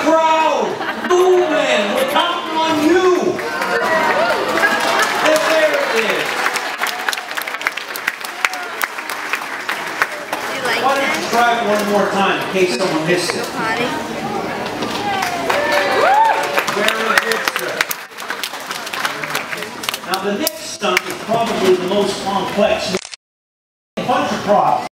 crowd moving. We're counting on you. There it is. Why don't you try it one more time in case someone missed it? Very good, sir. Now the next stunt is probably the most complex. A bunch of props.